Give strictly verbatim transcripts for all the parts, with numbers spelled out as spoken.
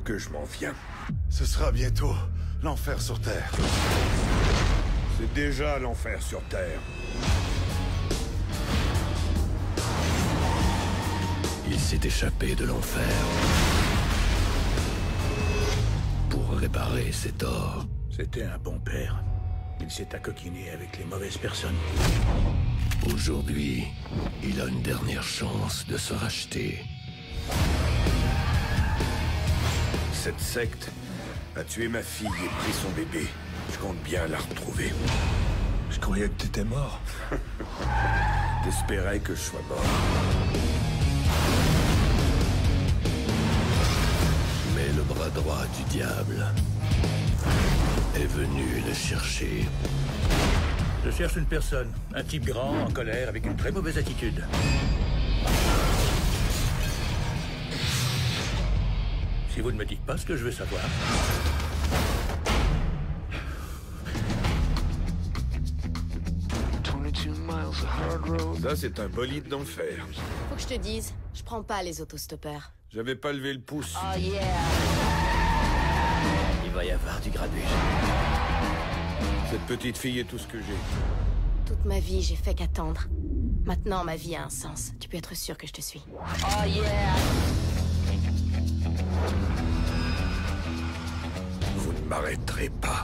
que je m'en viens. Ce sera bientôt l'enfer sur Terre. C'est déjà l'enfer sur Terre. Il s'est échappé de l'enfer pour réparer ses torts. C'était un bon père. Il s'est accoquiné avec les mauvaises personnes. Aujourd'hui, il a une dernière chance de se racheter. Cette secte a tué ma fille et pris son bébé. Je compte bien la retrouver. Je croyais que t'étais mort. T'espérais que je sois mort. Mais le bras droit du diable est venu le chercher. Je cherche une personne, un type grand, en colère, avec une très mauvaise attitude. Si vous ne me dites pas ce que je veux savoir... Ça, c'est un bolide d'enfer. Faut que je te dise, je prends pas les autostoppeurs. J'avais pas levé le pouce. Oh yeah! Il va y avoir du grabuge. Cette petite fille est tout ce que j'ai. Toute ma vie, j'ai fait qu'attendre. Maintenant, ma vie a un sens. Tu peux être sûr que je te suis. Oh yeah! Vous ne m'arrêterez pas.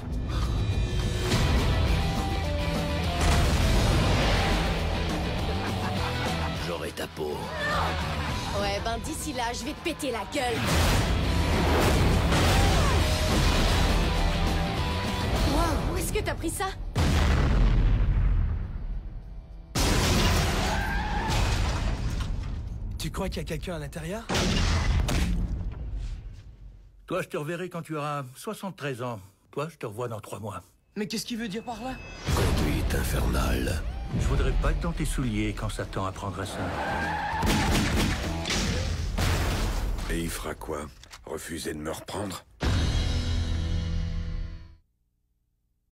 J'aurai ta peau. Ouais, ben d'ici là, je vais te péter la gueule. Wow, où est-ce que t'as pris ça? Tu crois qu'il y a quelqu'un à l'intérieur? Toi, je te reverrai quand tu auras soixante-treize ans. Toi, je te revois dans trois mois. Mais qu'est-ce qu'il veut dire par là? Conduite infernale. Je voudrais pas être dans tes souliers quand Satan apprendra ça. Et il fera quoi? Refuser de me reprendre?